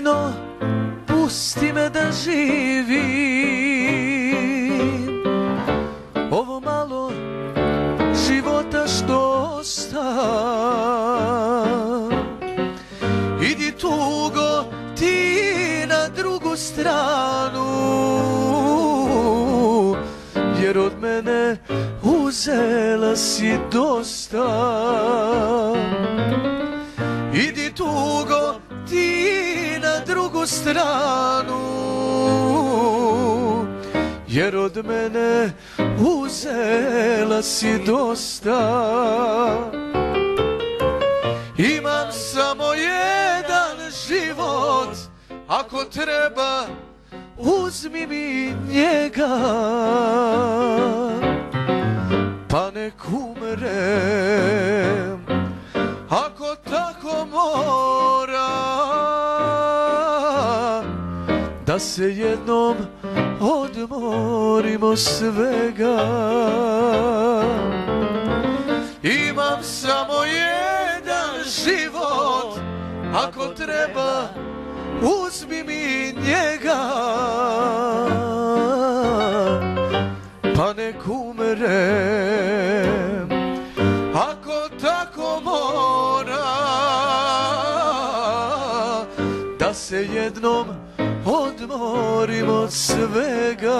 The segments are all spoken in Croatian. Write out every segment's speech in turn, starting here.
sudbino, pusti me da živim ovo malo života što ostav. Idi tugo ti na drugu stranu, jer od mene uzela si dosta. Idi tugo ti na drugu stranu, jer od mene uzela si dosta. Imam samo jedan život, ako treba uzmi mi njega, pa nek umrem ako tako mora, da se jednom odmorim od svega. Imam samo jedan život, ako treba uzmi mi njega, pa nek umrem ako tako mora, da se jednom odmorim od svega.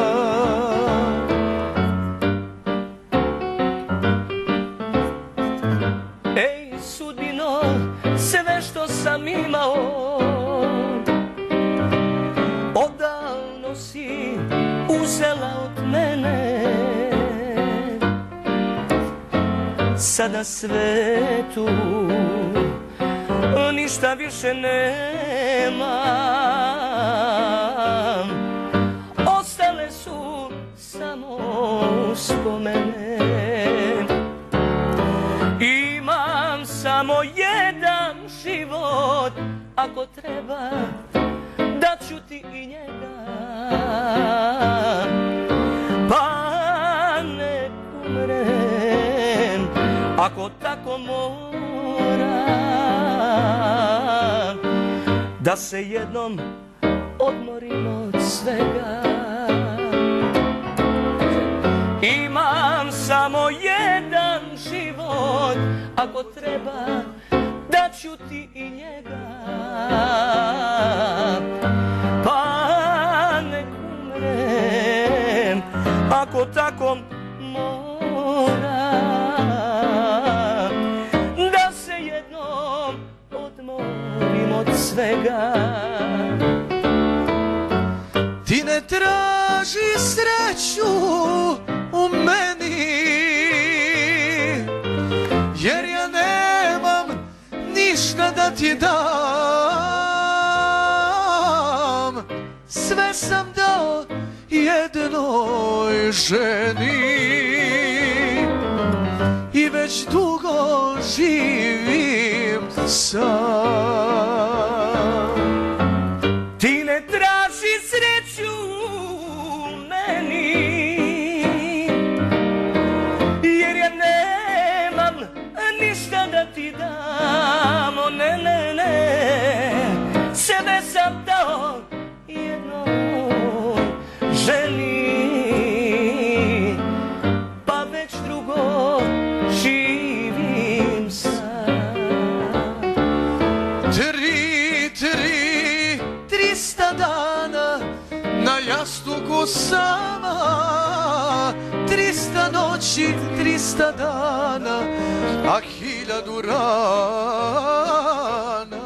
Ej sudbino, sve što sam imao odavno si uzela od mene. Sada svetu ništa više nemam, ostale su samo uspomene. Imam samo jedan život, ako treba daću ti i njega, pa nek umrem ako tako mora, da se jednom odmorim od svega. Imam samo jedan život, ako treba daću ti i njega, pa nek umrem ako tako mora, da se jednom odmorim od svega. Ti ne traži sreću u meni, jer ja nemam ništa da ti dam. Sve sam dao jednoj ženi i već dugo živim sam. Ti ne traži sreću u meni, jer ja nemam ništa da ti dam. O ne, ne, ne, sebe sam dao jednoj ženi, pa već drugo živim sam. 300 dana na jastuku sama, 300 noći, 300 dana, a 1000 rana.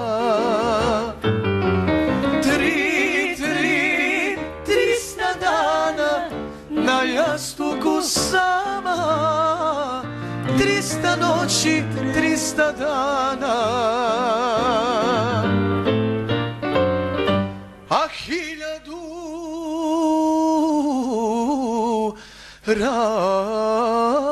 300 dana na jastuku sama, 300 noći, 300 dana, a 1000 rana.